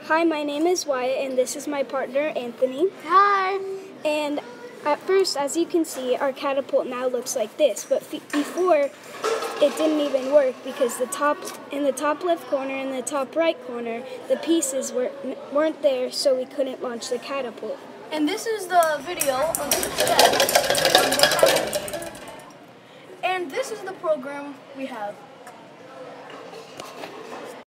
Hi, my name is Wyatt, and this is my partner, Anthony. Hi! And at first, as you can see, our catapult now looks like this, but before, it didn't even work because in the top left corner and the top right corner, the pieces weren't there, so we couldn't launch the catapult. And this is the video of success on the catapult. And this is the program we have.